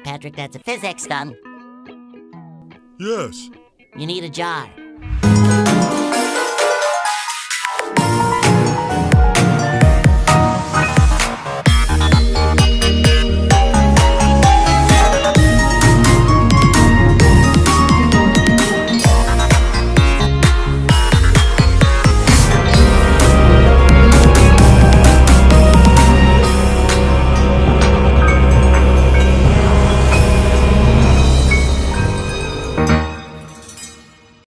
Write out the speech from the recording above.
Patrick, that's a physics thing. Yes. You need a jar.